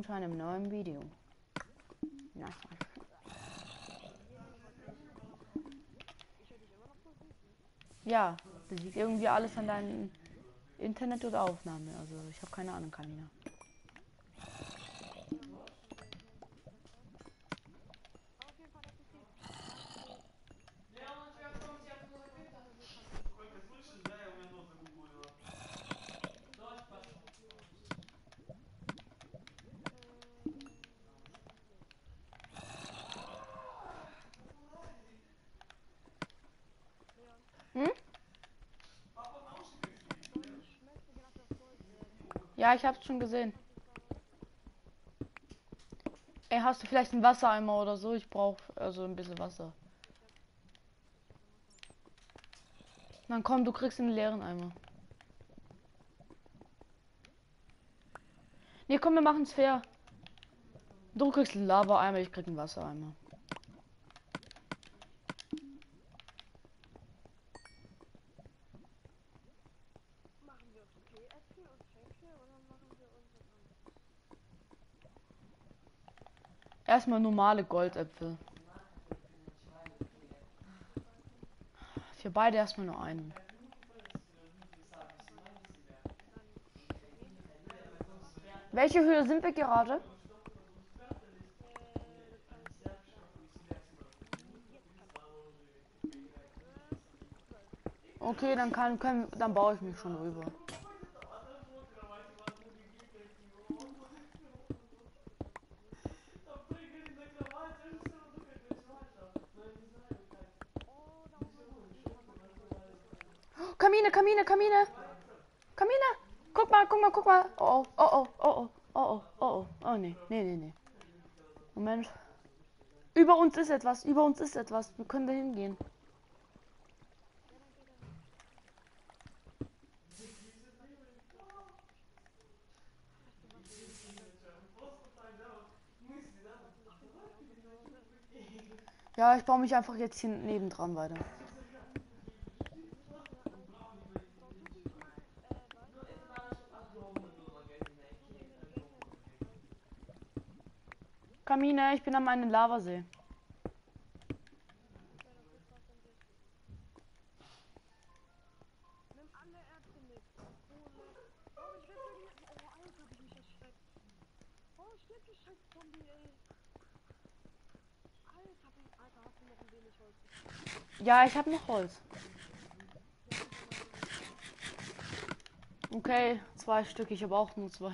willkommen zu einem neuen Video. Nice. Ja, das liegt irgendwie alles an deinem Internet oder Aufnahme. Also ich habe keine Ahnung, Kamina. Hm? Ja, ich hab's schon gesehen. Ey, hast du vielleicht einen Wassereimer oder so? Ich brauche also ein bisschen Wasser. Dann komm, du kriegst einen leeren Eimer. Nee, komm, wir machen's fair. Du kriegst einen Lava-Eimer, ich krieg einen Wassereimer. Erstmal normale Goldäpfel. Für beide erstmal nur einen. Welche Höhe sind wir gerade? Okay, dann baue ich mich schon rüber. Kamine, Kamine, Kamine! Kamine! Guck mal, guck mal, guck mal! Oh, oh, oh, oh, oh, oh, oh, oh, oh, nee, nee, nee, nee. Moment. Über uns ist etwas, über uns ist etwas. Wir können da hingehen. Ja, ich baue mich einfach jetzt hier nebendran weiter. Kamine, ich bin an einem Lavasee. Ja, ich habe noch Holz. Okay, 2 Stück, ich habe auch nur 2.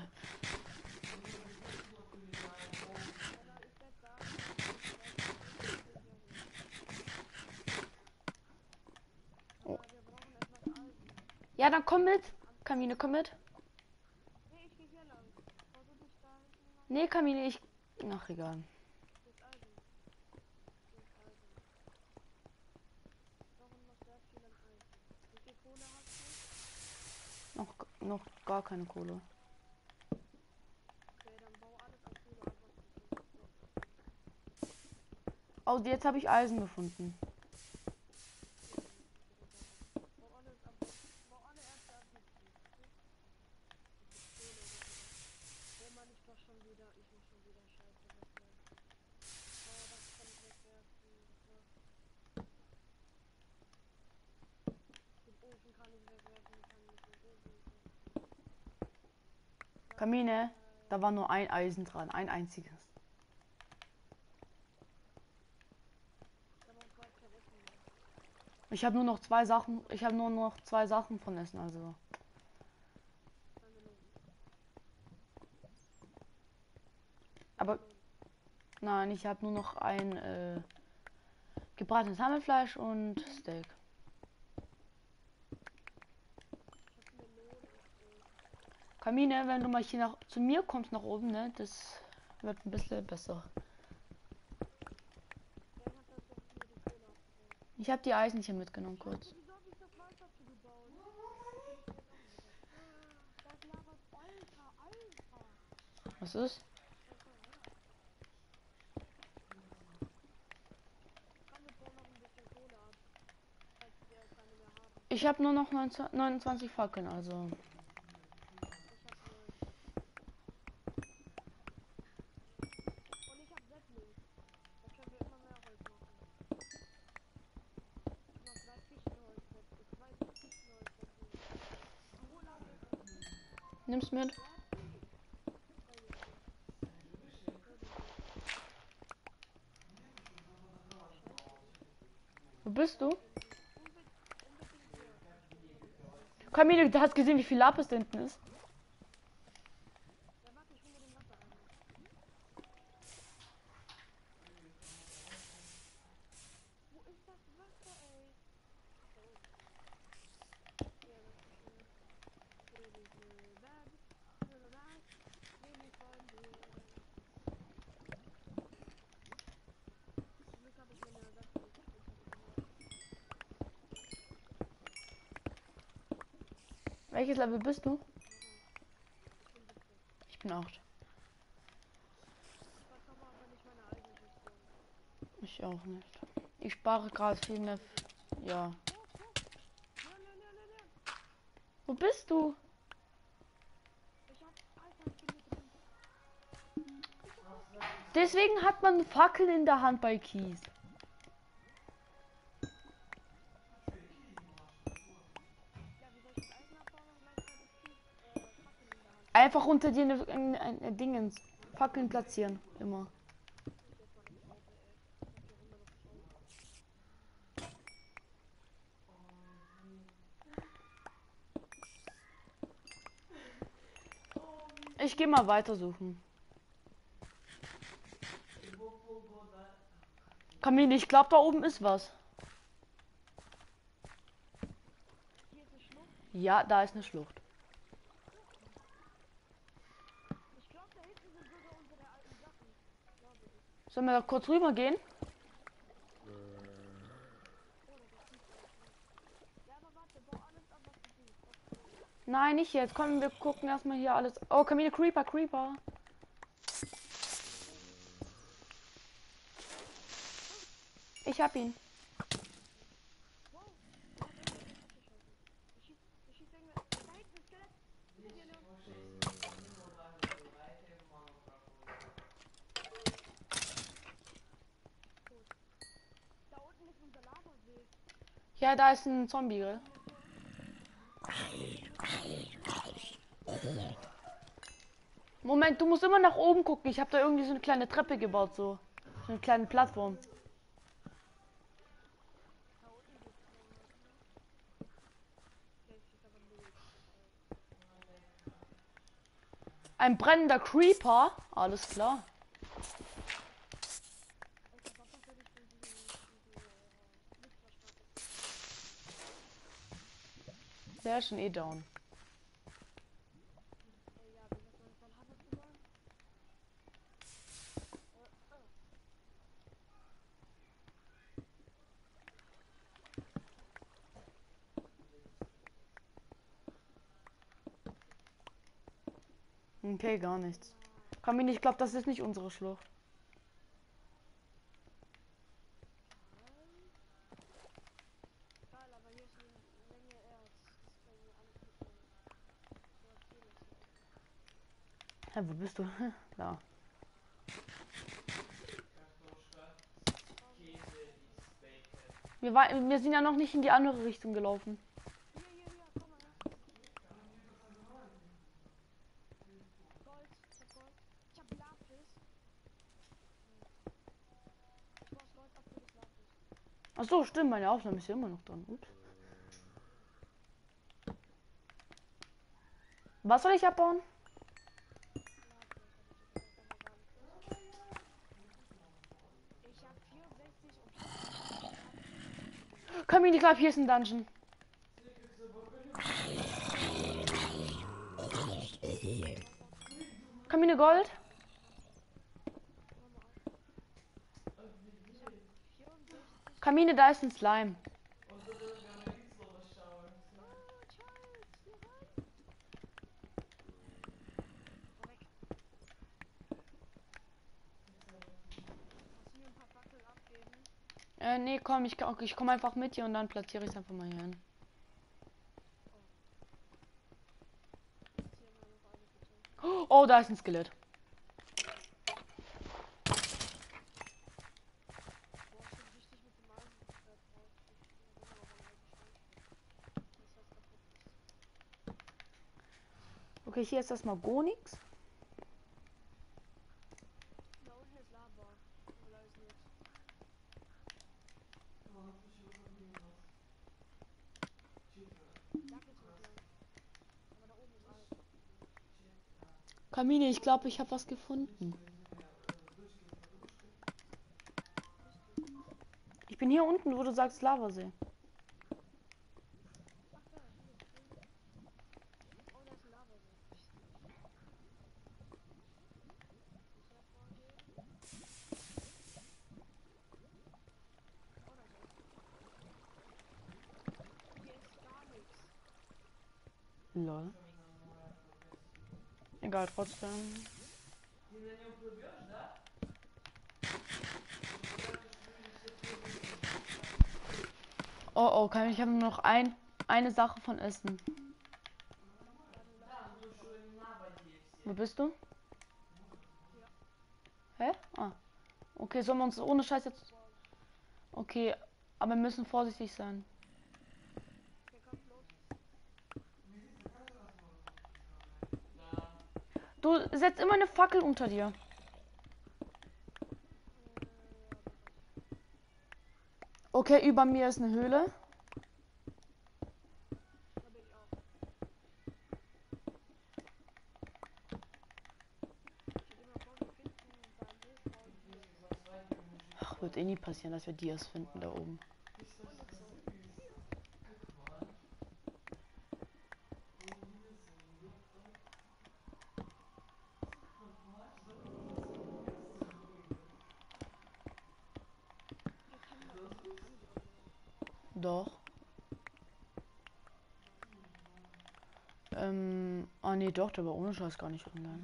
Oh. Ja, dann komm mit. Kamine, komm mit. Nee, Kamine, ich... Ach, egal. Noch gar keine Kohle. Oh, jetzt habe ich Eisen gefunden. Kamine, da war nur ein Eisen dran, ein einziges. Ich habe nur noch 2 Sachen, ich habe nur noch 2 Sachen von Essen, also. Aber nein, ich habe nur noch ein gebratenes Hammelfleisch und Steak. Kamine, wenn du mal hier zu mir kommst nach oben, ne, das wird ein bisschen besser. Ich habe die Eisenchen mitgenommen kurz. Was ist? Ich habe nur noch 29 Fackeln, also. Nimm's mit. Wo bist du? Camille, du hast gesehen, wie viel Lapis da hinten ist. Welches Level bist du? Ich bin 8. Ich auch nicht. Ich spare gerade viel mehr. Ja. Wo bist du? Deswegen hat man Fackeln in der Hand bei Kies. Einfach unter dir Dingens. Fackeln platzieren. Immer. Ich gehe mal weitersuchen. Camille, ich glaube, da oben ist was. Ja, da ist eine Schlucht. Sollen wir da kurz rüber gehen? Nein, nicht jetzt. Komm, wir gucken erstmal hier alles. Oh, Camille, Creeper, Creeper. Ich hab ihn. Ja, da ist ein Zombie, gell? Moment, du musst immer nach oben gucken. Ich habe da irgendwie so eine kleine Treppe gebaut, so eine kleine Plattform. Ein brennender Creeper. Alles klar. Der ist schon eh down. Okay, gar nichts. Camille, ich glaube, das ist nicht unsere Schlucht. Hä, wo bist du? Da. Wir sind ja noch nicht in die andere Richtung gelaufen. Ach so, stimmt, meine Aufnahme ist ja immer noch dran. Ups. Was soll ich abbauen? Camille, ich glaube, hier ist ein Dungeon. Camille, Gold? Camille, da ist ein Slime. Nee, komm, ich komme einfach mit dir und dann platziere ich es einfach mal hier hin. Oh, da ist ein Skelett. Okay, hier ist erstmal gar nichts. Da unten ist Lava. Aber da ist nichts. Da geht's hoch lang. Aber da oben ist alles. Kamine, ich glaube, ich habe was gefunden. Ich bin hier unten, wo du sagst Lavasee. Ach da, hier. Oh, da ist ein Lavasee. Sicher vorgehen. Oder so. Hier ist gar nichts. Lol. Egal, trotzdem. Oh, oh, kann ich habe nur noch eine Sache von Essen. Warte, lass mich nicht bauen. Wo bist du? Ja. Hä? Ah. Okay, sollen wir uns ohne Scheiß jetzt. Bauen. Okay, aber wir müssen vorsichtig sein. Okay, kommt los. Du setzt immer eine Fackel unter dir. Ja, mach ich. Okay, über mir ist eine Höhle. Da bin ich auch. Stell dir mal vor, wir finden beim Hochbauen hier. Ach, wird eh nie passieren, dass wir Dias finden da oben. Und jetzt so. Hier kann man gar nicht online. Doch. Wann? Ah nee, doch, der war ohne Scheiß gar nicht online.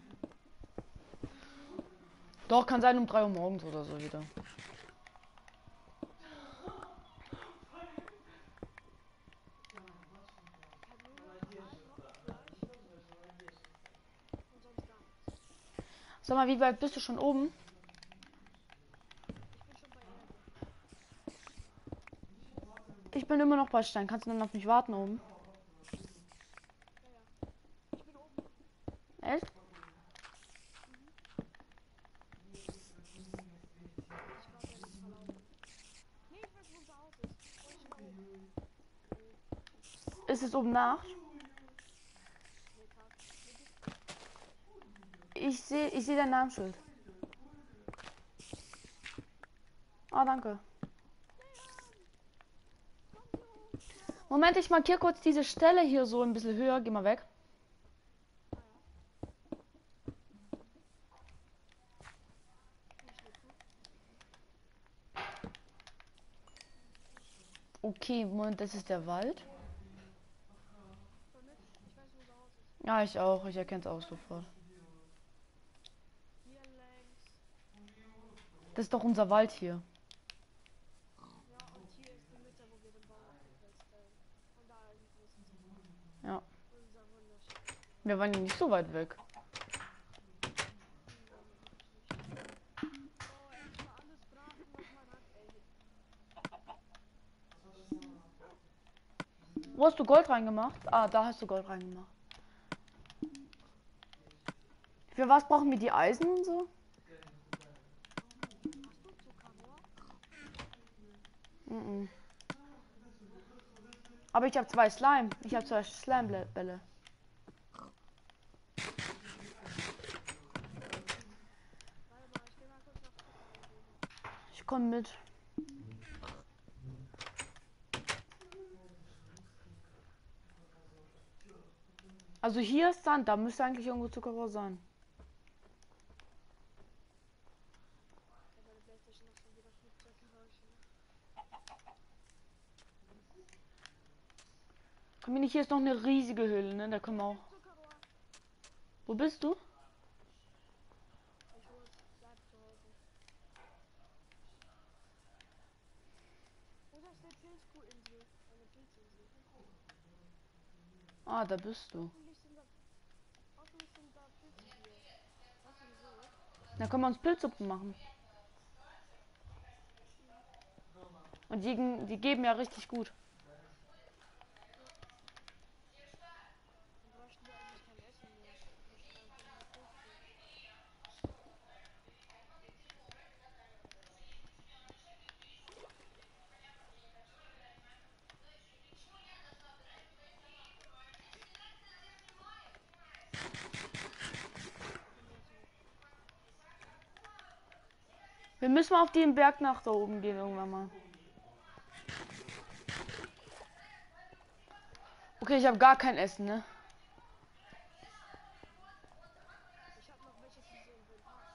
Doch, kann sein um 3 Uhr morgens oder so wieder. Ich habe nur noch ein Rotfleisch und sonst gar nichts. Sag mal, wie weit bist du schon oben? Ich bin schon bei Erde. Ich bin immer noch bei Stein. Kannst du dann auf mich warten oben? Ja, ja. Ich bin oben. Echt? Ich warte, bis verlaufen. Nee, ich weiß, wo unser Haus ist. Oh, ich schau hoch. Ist es oben Nacht? Nee, Tag. Wo bist Ich sehe dein Namensschild. Ah, danke. Komm so. Moment, ich markiere kurz diese Stelle hier so ein bisschen höher. Geh mal weg. Ah ja. Ich leg zu. Okay, Moment, das ist der Wald. Komm mit. Ich weiß, wo unser Haus ist. Ja, ich auch. Ich erkenne es auch sofort. Hier längs. Das ist doch unser Wald hier. Ja, und hier ist die Mitte, wo wir den Baum abgefälscht haben. Und da hinten ist unser Haus. Ja. Unser wunderschönes Haus. Wir waren ja nicht so weit weg. Waren wir wirklich nicht. Oh, endlich mal alles braten, was man hat, ey. Wo hast du Gold reingemacht? Ah, da hast du Gold reingemacht. Für was brauchen wir die Eisen und so? Hast du Zuckerrohr? Mhm. Aber ich habe 2 Slime. Ich habe 2 Slime-Bälle. Warte mal, ich geh mal kurz noch Zucker einsuchen. Ich komme mit. Also hier ist Sand. Da müsste eigentlich irgendwo Zuckerrohr sein. Ich habe meine Playstation noch schon wieder Flugzeuggeräusche. Komm hier ist noch eine riesige Höhle, ne? Da können wir auch. Zuckerrohr! Wo bist du? Ich hol's. Bleib zu Hause. Oder ist eine Pilzkuhinsel? Eine Pilzinsel. Ah, da bist du. Hoffentlich sind da Pilze hier. Was wieso? Da können wir uns Pilzsuppen machen. Und die geben ja richtig gut. Dann bräuchten wir eigentlich kein Essen mehr. Wir müssen mal auf den Berg nach da oben gehen irgendwann mal. Okay, ich habe gar kein Essen, ne? Ich habe noch welches in so Inventar.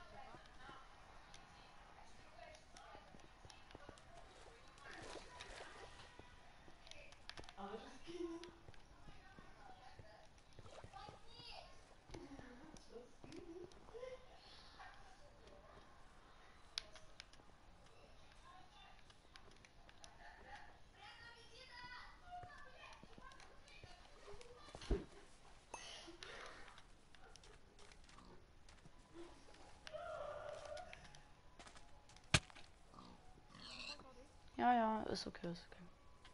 Ja, ja, ist okay, ist okay.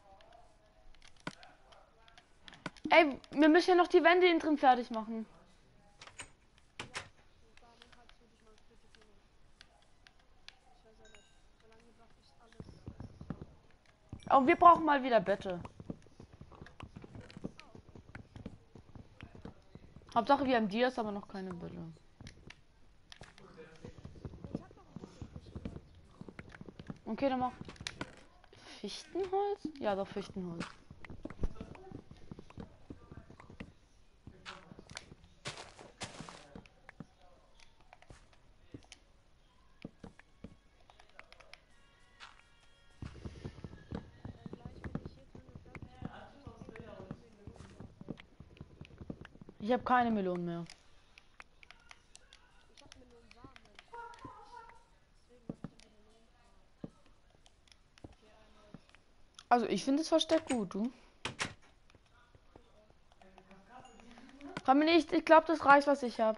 Ey, wir müssen ja noch die Wände innen drin fertig machen. Damit kannst du dich mal bitte kümmern. Das wäre sehr nett. Solange brauche ich alles. Aber wir brauchen mal wieder Bette. Hauptsache wir haben Dias, aber noch keine Bälle. Ich habe noch ein bisschen Fichtenholz. Okay, dann mach Fichtenholz? Ja, doch Fichtenholz. Gleich, wenn ich hier drinnen fertig bin, Melonen. Ich habe keine Melonen mehr. Ich habe Melonensamen. Deswegen mache ich dann die Melonen. Okay, ein Holz. Also ich finde das Versteck gut, du. Komm mir nicht, ich glaube, das reicht, was ich habe.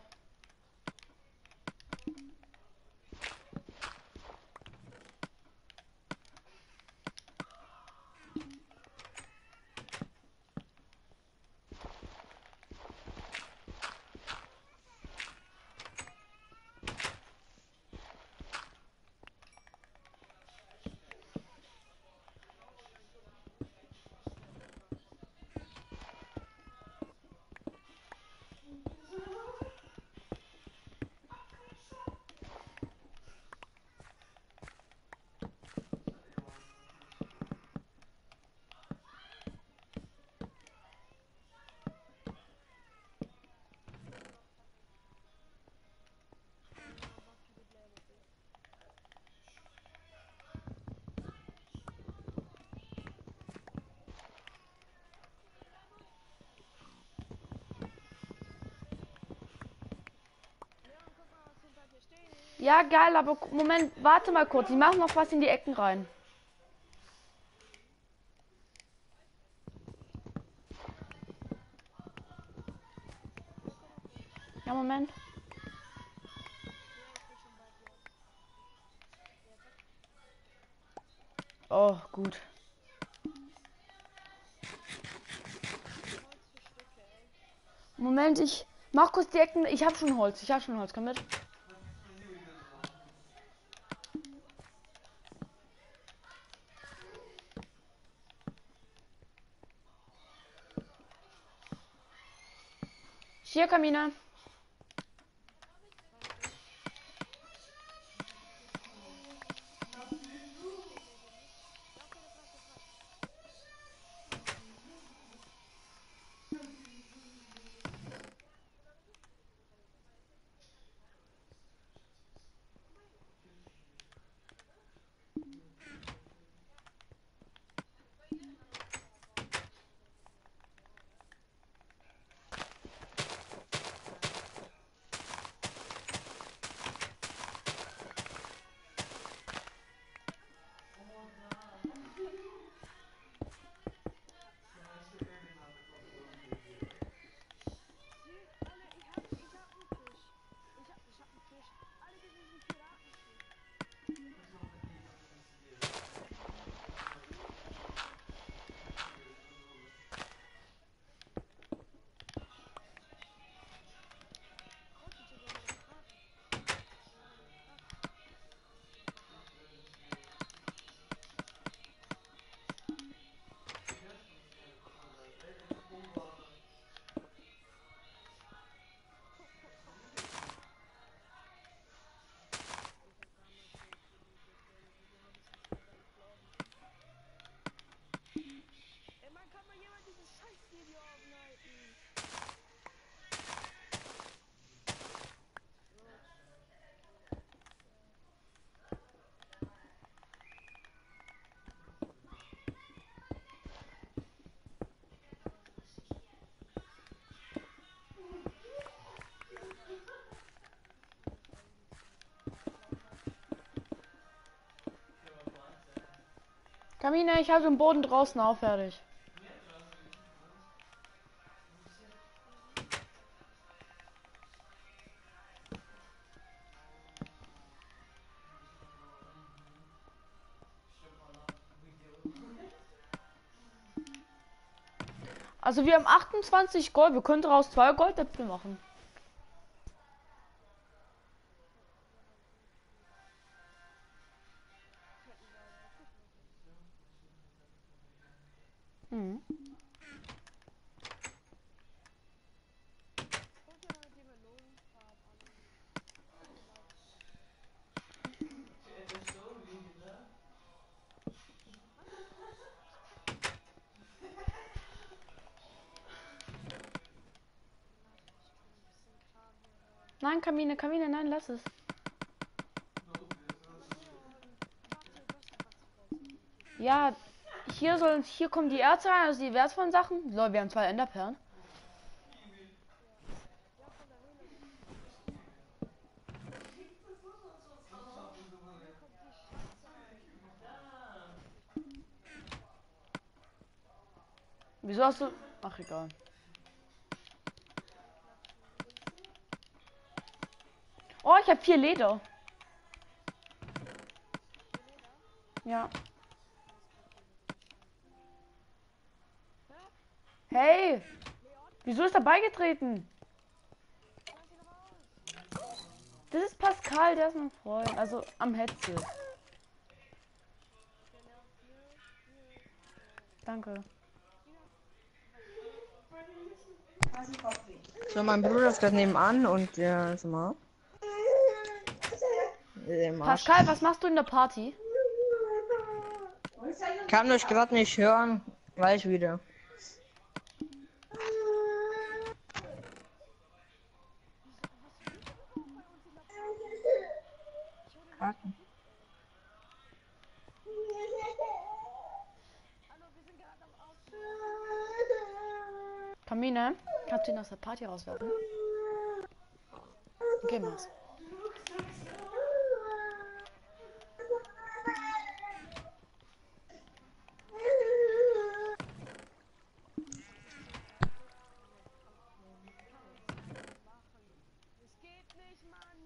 Leon, guck mal, was hinter dir steht. Ja, geil, aber Moment, warte mal kurz. Ich mache noch was in die Ecken rein. Ja, Moment. Ja, ich bin schon bei dir. Oh, gut. Holz für Stücke, ey. Moment, ich mach kurz die Ecken. Ich habe schon Holz. Ich habe schon Holz. Komm mit. Hier, Kamina. Ja, okay, das reicht, das reicht. Kamine, ich habe den Boden draußen auch fertig. Also wir haben 28 Gold. Wir können daraus 2 Goldäpfel machen. Mhm. Und die Melonenfarben an. Nein, Kamine, Kamine, nein, lass es. Ja, hier kommen die Erze rein, also die wertvollen Sachen. Lol, wir haben 2 Enderperlen. Ja, von der Höhle. Hier kommt die Schätze rein. Wieso hast du... Ach, egal. Oh, ich habe 4 Leder. Ja. Hey! Wieso ist er beigetreten? Das ist Pascal, der ist mein Freund. Also am Headset. Danke. So, mein Bruder ist gerade nebenan und der ist mal. Pascal, was machst du in der Party? Kann euch gerade nicht hören. Gleich wieder. Karten. Kamine, kannst du ihn aus der Party rauswerfen? Okay, mach's. Es geht nicht, Mann!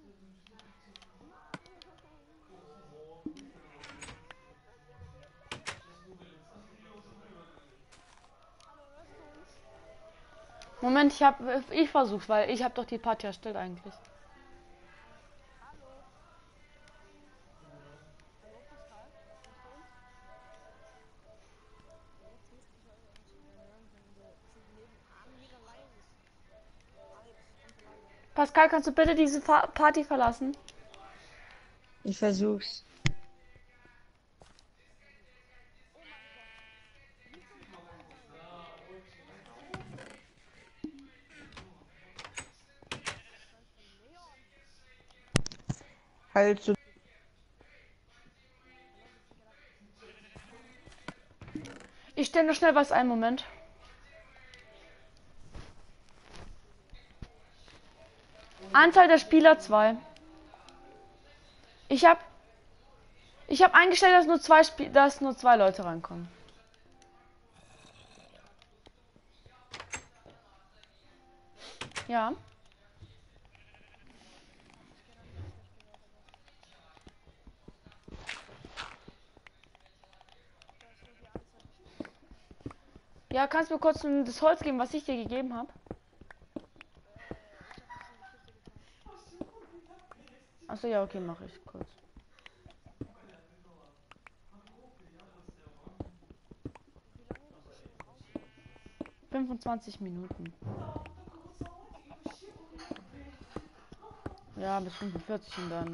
Hallo, hörst du uns? Moment, ich versuch's, weil ich habe doch die Party erstellt eigentlich. Hallo? Hallo, Pascal? Hörst du uns? Jetzt müsste ich euch eigentlich wieder hören, wenn wir sind nebenan wieder leise. Alex, ganz leise. Pascal, kannst du bitte diese Party verlassen? Ich versuch's. Oh mein Gott. Wie viel kann man sein? Von Leon. Halt so. Ich stelle nur schnell was ein, Moment. Anzahl der Spieler 2. Ich habe eingestellt, dass nur zwei Leute reinkommen. Ja. Ja, kannst du mir kurz das Holz geben, was ich dir gegeben habe? Achso, ja, okay, mache ich kurz. 25 Minuten. Ja, bis 45 und dann.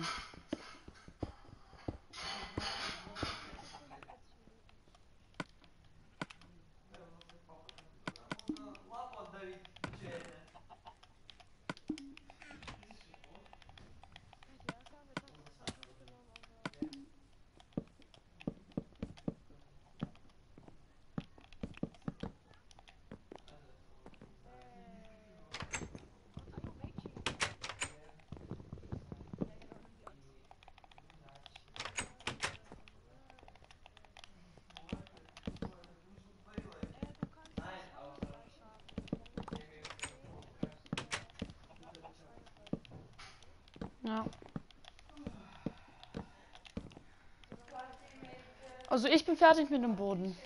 Also ich bin fertig mit dem Boden.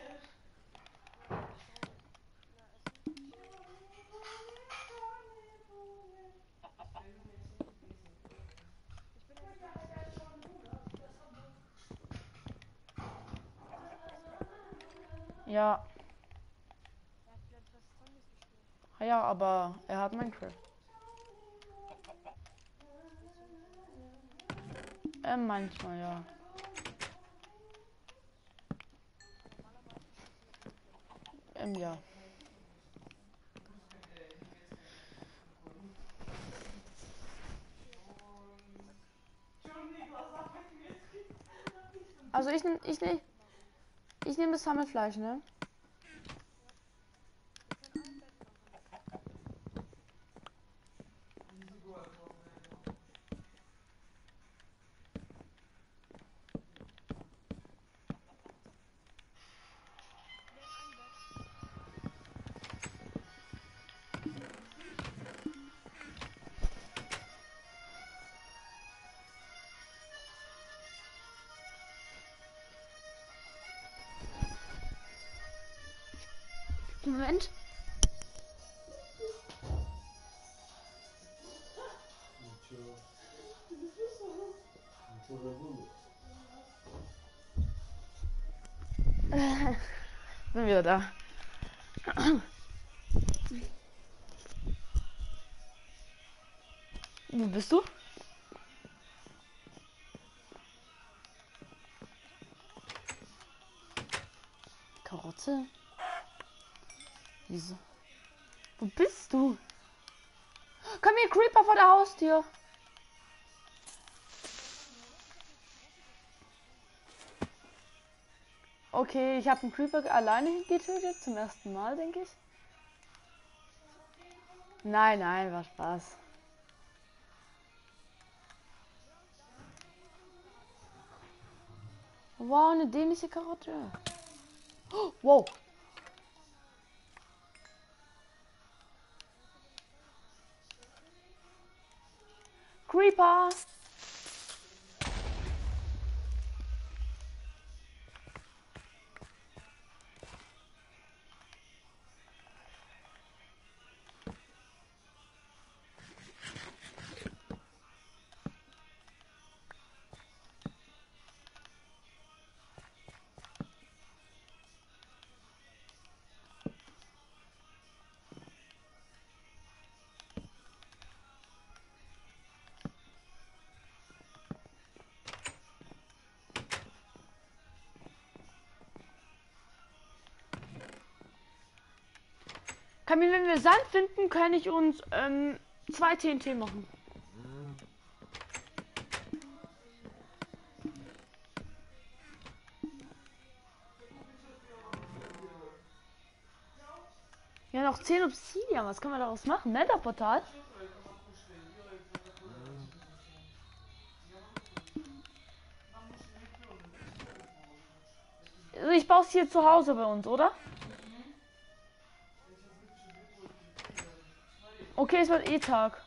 Ich bin nämlich noch nicht so Ja, Er hat Plantas Zombies gespielt. ja, aber er hat Minecraft. Manchmal, ja. Normalerweise spielt er mit Minecraft. Ja. Also ich nehme das Sammelfleisch, ne? Wir können ein Bett machen. Wir haben ein Bett. Moment. Bin wieder da. Wo bist du? Karotte? Wieso? Wo bist du? Komm hier, Creeper vor der Haustür. Okay, ich habe einen Creeper alleine getötet. Zum ersten Mal, denke ich. Nein, nein, war Spaß. Wow, eine dämliche Karotte. Oh, wow. Creeper. Kamil, wenn wir Sand finden, kann ich uns 2 TNT machen. Ja, noch 10 Obsidian. Was können wir daraus machen? Netherportal? Also ich baue es hier zu Hause bei uns, oder? Okay, es wird eh Tag.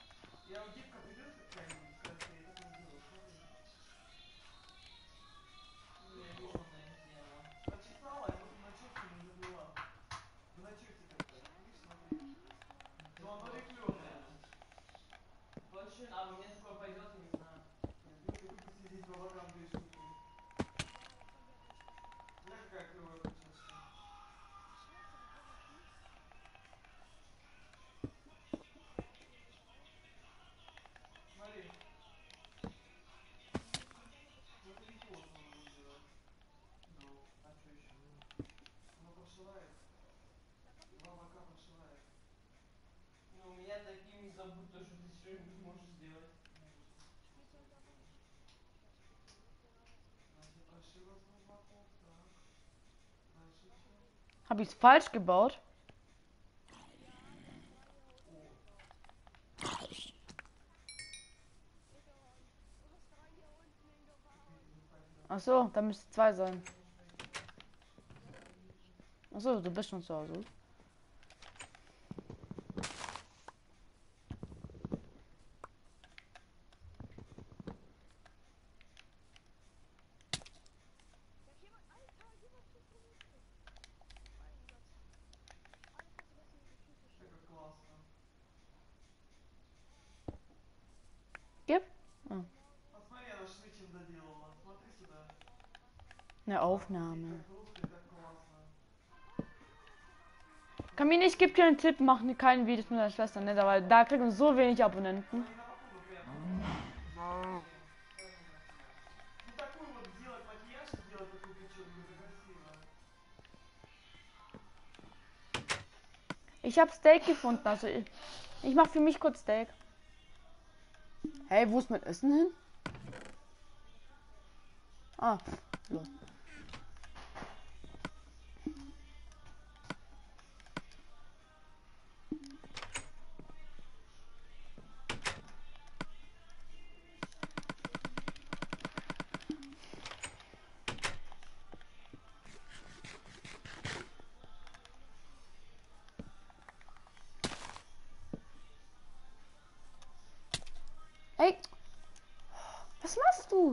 Habe ich es falsch gebaut? Ach so, da müsste 2 sein. Ach so, du bist schon zu Hause. Eine Aufnahme. Kamine, ich gebe dir einen Tipp, mach keinen Videos mit deiner Schwester, ne? Weil da kriegen wir so wenig Abonnenten. Ich habe Steak gefunden, also ich mache für mich kurz Steak. Hey, wo ist mein Essen hin? Ah, los. Hey, was machst du?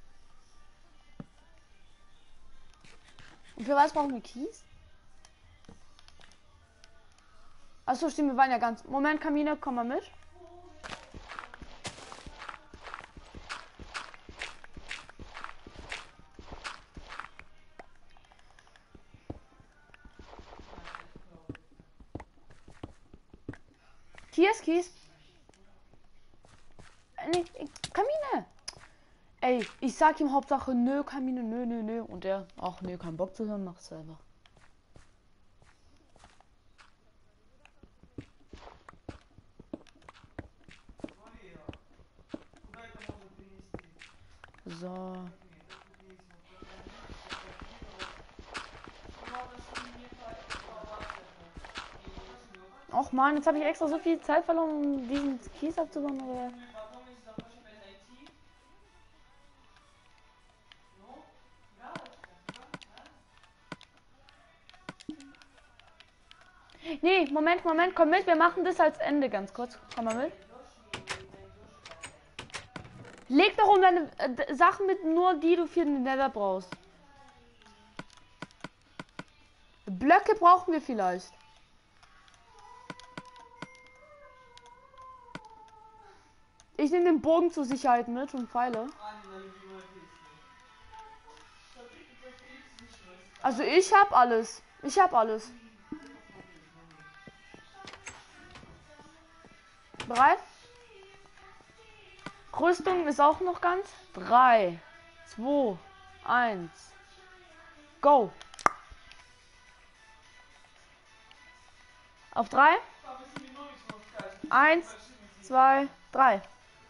Und für was brauchen wir Kies? Achso, stimmt, wir waren ja ganz... Moment, Kamine, komm mal mit. Hier ist Kies. Nee, Kamine. Ey, ich sag ihm Hauptsache nö, Kamine, nö, nö, nö. Und er, ach nö, kein Bock zu hören, macht's selber. So. Och man, jetzt habe ich extra so viel Zeit verloren, um diesen Kies abzubauen, aber... Nee, Moment, komm mit, wir machen das als Ende ganz kurz. Komm mal mit. Leg doch um deine Sachen mit, nur die du für den Nether brauchst. Blöcke brauchen wir vielleicht. Ich nehme den Bogen zur Sicherheit mit und Pfeile. Also ich habe alles. Ich habe alles. Bereit? Rüstung ist auch noch ganz. 3, 2, 1. Go. Auf 3. 1, 2, 3.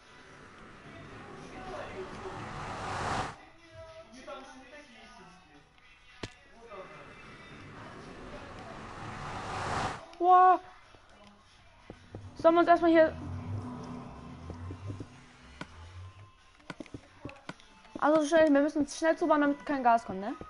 Wow. Sollen wir uns erstmal hier... Also schnell, wir müssen uns schnell zubauen, damit kein Gas kommt, ne?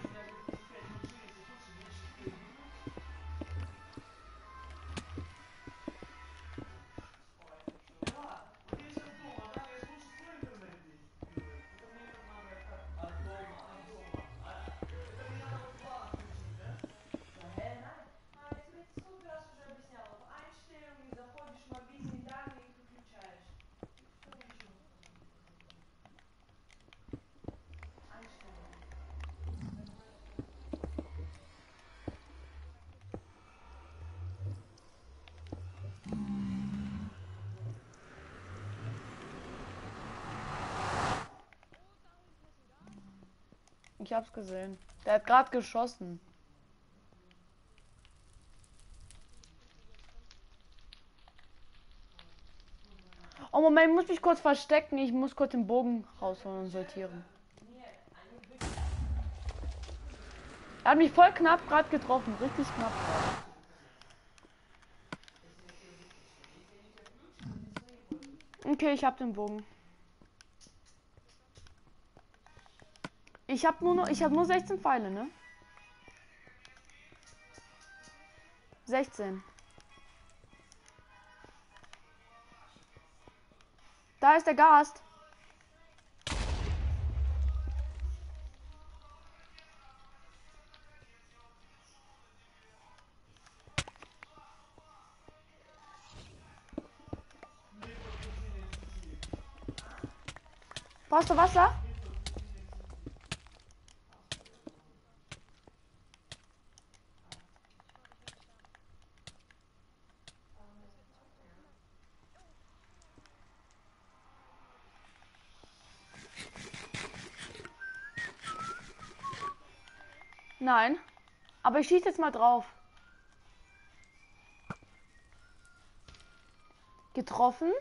Ich hab's gesehen. Der hat gerade geschossen. Oh Moment, ich muss mich kurz verstecken. Ich muss kurz den Bogen rausholen und sortieren. Er hat mich voll knapp gerade getroffen. Richtig knapp. Okay, ich hab den Bogen. Ich hab nur 16 Pfeile, ne? 16. Da ist der Gast. Brauchst du Wasser? Nein. Aber ich schieße jetzt mal drauf. Getroffen.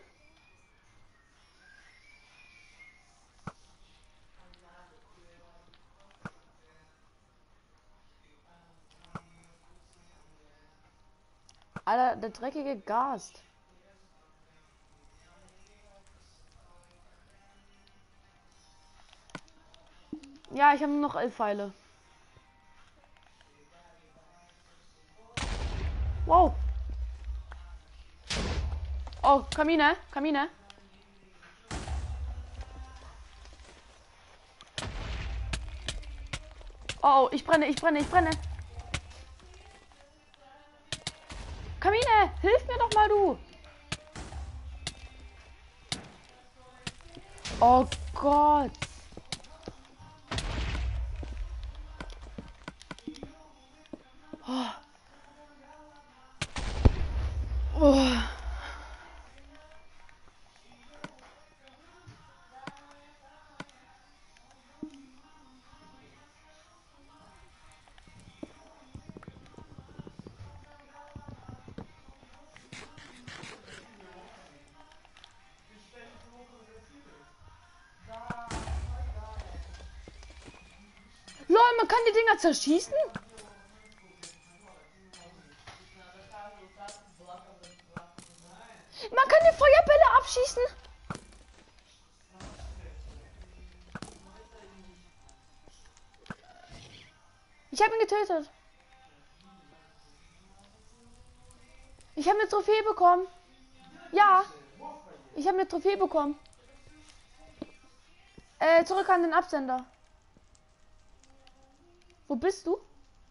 Alter, der dreckige Gast. Ja, ich habe nur noch 11 Pfeile. Wow. Oh, Kamine, Kamine. Oh, ich brenne, ich brenne, ich brenne. Kamine, hilf mir doch mal, du. Oh Gott. Oh. Oh. Lol, man kann die Dinger zerschießen? Man kann die Feuerbälle abschießen? Ich habe ihn getötet. Ich habe eine Trophäe bekommen. Ja, ich habe eine Trophäe bekommen. Zurück an den Absender. Wo bist du?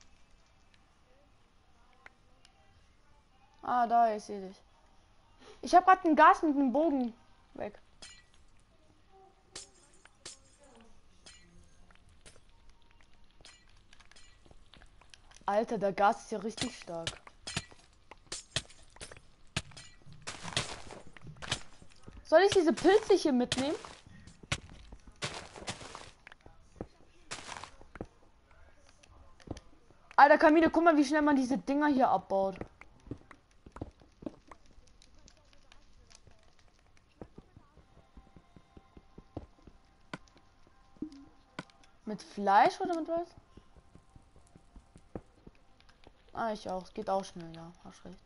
Ah, da, ich sehe dich. Ich habe gerade ein Gas mit einem Bogen weg. Alter, der Gas ist ja richtig stark. Soll ich diese Pilze hier mitnehmen? Alter, Kamine, guck mal, wie schnell man diese Dinger hier abbaut. Mit Fleisch oder mit was? Ah, ich auch. Es geht auch schnell, ja. Hast recht.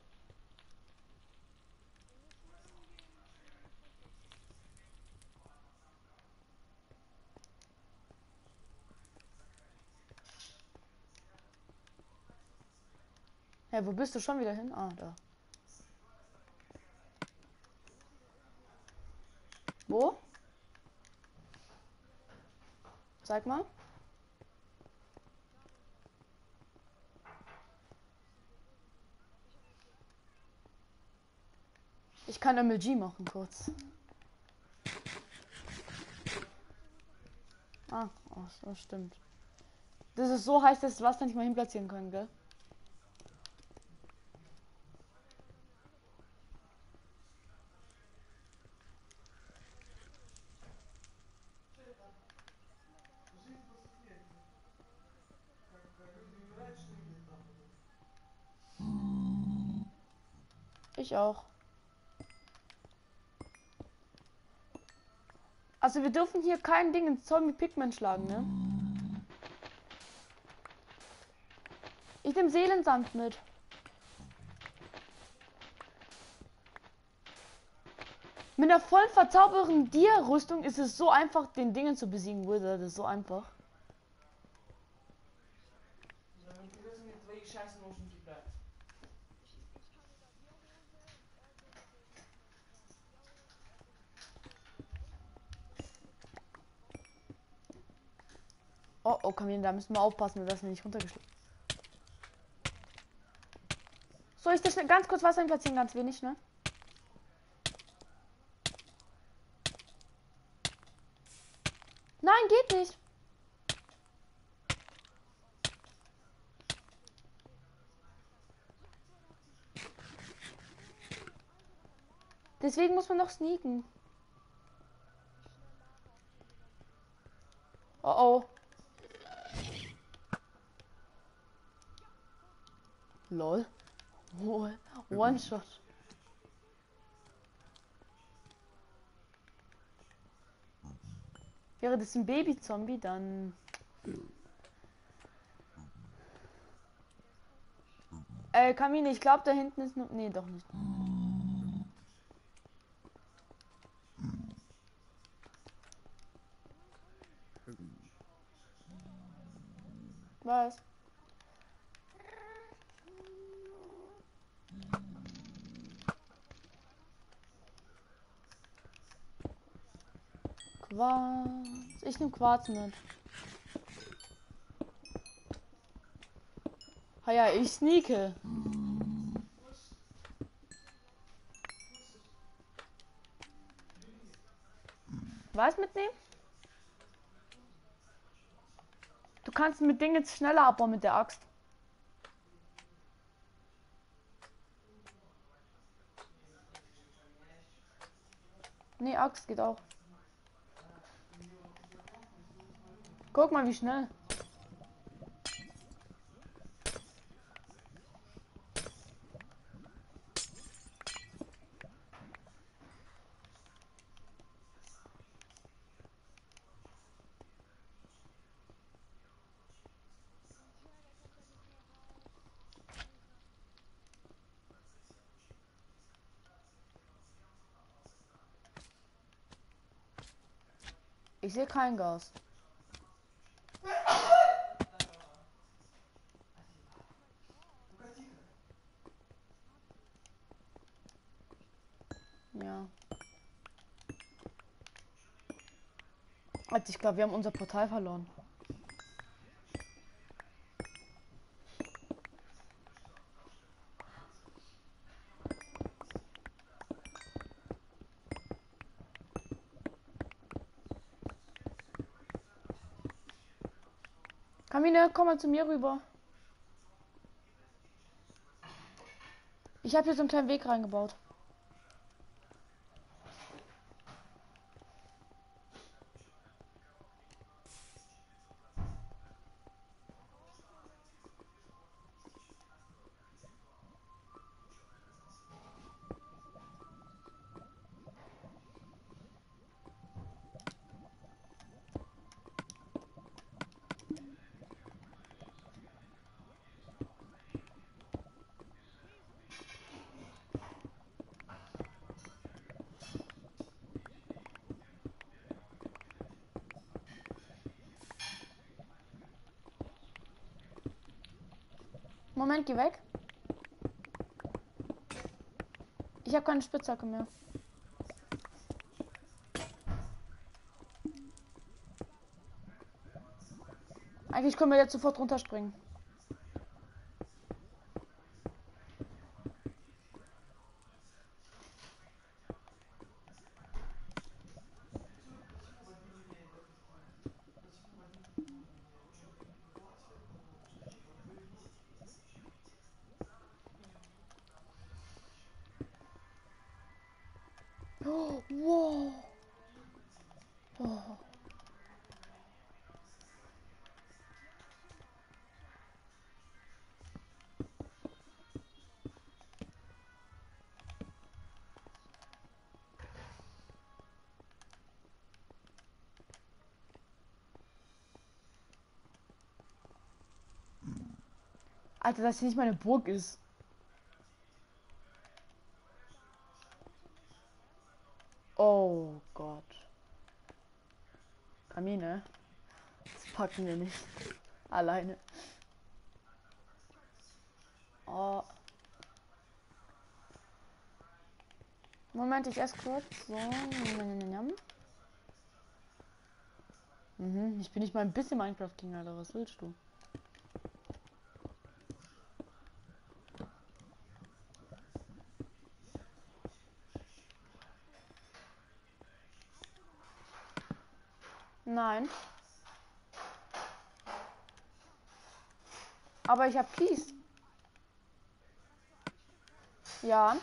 Hey, wo bist du schon wieder hin? Ah, da. Wo? Sag mal. Ich kann MLG machen kurz. Ah, oh, das stimmt. Das ist so heiß, dass wir das nicht mal hinplatzieren können, gell? Ich auch. Also wir dürfen hier kein Ding ins Zombie Pigment schlagen, ne? Ich nehme Seelensand mit. Mit einer voll verzaubernden Dia-Rüstung ist es so einfach, den Dingen zu besiegen, Wizard. Das ist so einfach. Oh, oh, Kamine, da müssen wir aufpassen, dass wir nicht runtergeschlagen. Soll ich das schnell ganz kurz Wasser platzieren? Ganz wenig, ne? Nein, geht nicht. Deswegen muss man noch sneaken. Oh oh. Lol. One-Shot. Wäre das ein Baby-Zombie, dann... Kamine, ich glaube, da hinten ist noch... Nee, doch nicht. Was? Quarz. Ich nehme Quarz mit. Ah ja, ich sneake. Was mitnehmen? Du kannst mit Dingen jetzt schneller abbauen mit der Axt. Nee, Axt geht auch. Guck mal, wie schnell. Ich sehe kein Gas. Ja. Also ich glaube, wir haben unser Portal verloren. Kamine, komm mal zu mir rüber. Ich habe hier so einen kleinen Weg reingebaut. Moment, geh weg. Ich habe keine Spitzhacke mehr. Eigentlich können wir jetzt sofort runterspringen. Oh, wow. Oh. Alter, dass hier nicht meine Burg ist. Oh Gott. Kamine. Das packen wir nicht. Alleine. Oh. Moment, ich esse kurz. So. Mhm, ich bin nicht mal ein bisschen Minecraft King, Alter. Was willst du? Nein. Aber ich habe Kies. Ja.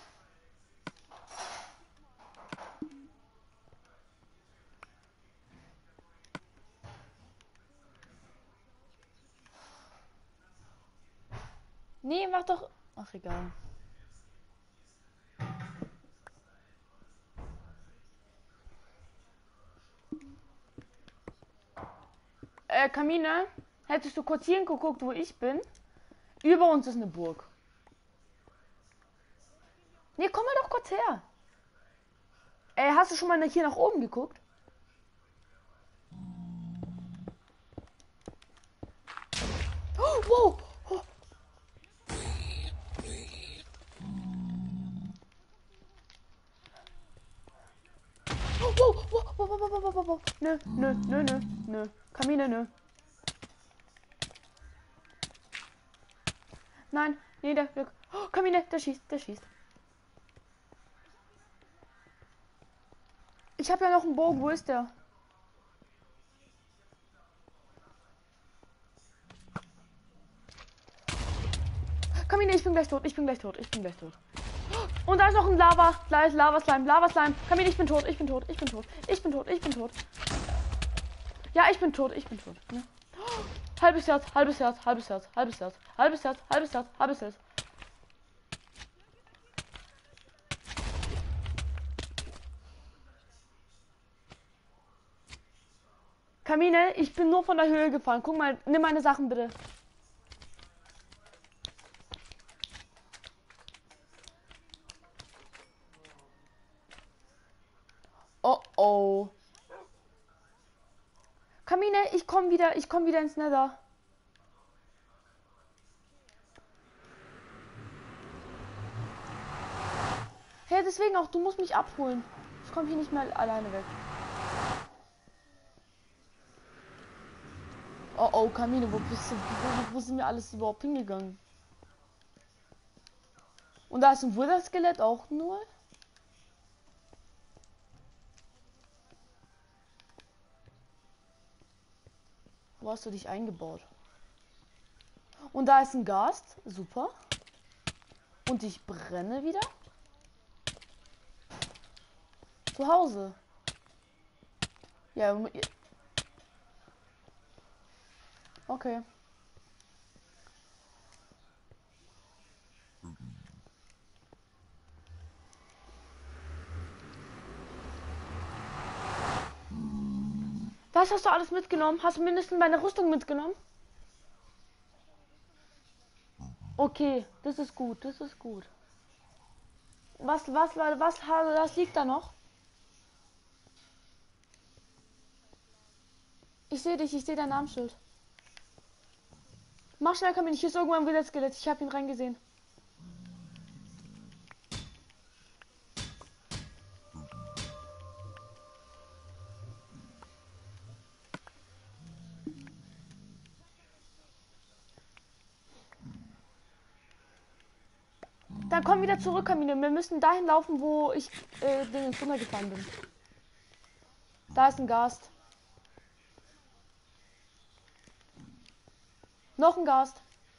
Nee, mach doch. Ach, egal. Kamine, hättest du kurz hier geguckt, wo ich bin? Über uns ist eine Burg. Nee, komm mal doch kurz her. Hast du schon mal hier nach oben geguckt? Oh, wow. Oh. Oh, wow, wow, wow, wow, wow, wow, wow. Nö, nö, nö, nö, nö. Kamine, nö. Nein, nee, der. Oh, Kamine, der schießt, der schießt. Ich habe ja noch einen Bogen, wo ist der? Kamine, ich bin gleich tot, ich bin gleich tot, ich bin gleich tot. Und da ist noch ein Lava-Slime, Lava-Slime. Kamine, ich bin tot, ich bin tot, ich bin tot, ich bin tot, ich bin tot. Ja, ich bin tot, ich bin tot. Ne? Halbes Herz, halbes Herz, halbes Herz, halbes Herz, halbes Herz, halbes Herz, halbes Herz. Kamine, ich bin nur von der Höhe gefallen. Guck mal, nimm meine Sachen bitte. Oh oh. Kamine, ich komm wieder ins Nether. Hey, deswegen auch, du musst mich abholen. Ich komme hier nicht mehr alleine weg. Oh oh, Kamine, wo bist du? Wo sind wir alles überhaupt hingegangen? Und da ist ein Wither-Skelett auch nur. Wo hast du dich eingebaut? Und da ist ein Gast. Super. Und ich brenne wieder. Zu Hause. Ja. Okay. Was hast du alles mitgenommen? Hast du mindestens meine Rüstung mitgenommen? Okay, das ist gut, das ist gut. Was liegt da noch? Ich sehe dich, ich sehe dein Namensschild. Mach schnell, Kamine, hier ist irgendwann wieder Skelett. Ich habe ihn reingesehen. Dann komm wieder zurück, Kamine. Wir müssen dahin laufen, wo ich den runtergefahren bin. Da ist ein Gast. Noch ein Gast.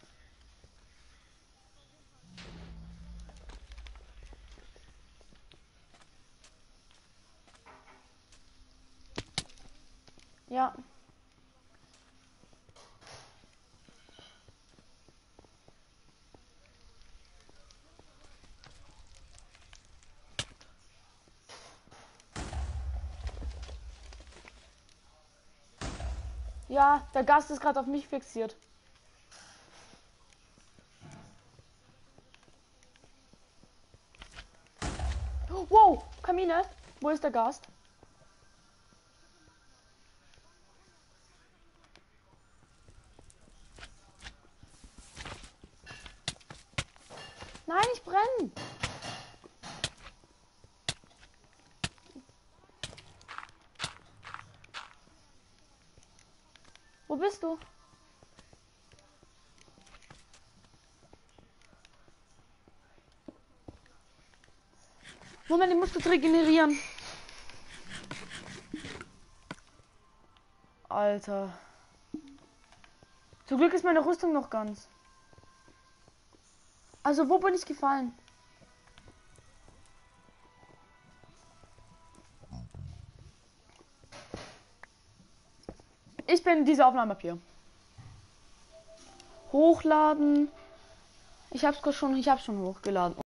Ja. Ja, der Gast ist gerade auf mich fixiert. Wow, Kamine, wo ist der Gast? Nein, ich brenne. Wo bist du? Moment, ich muss kurz regenerieren. Alter. Zum Glück ist meine Rüstung noch ganz. Also, wo bin ich gefallen? Ich bin diese Aufnahme ab hier. Hochladen. Ich hab's schon hochgeladen.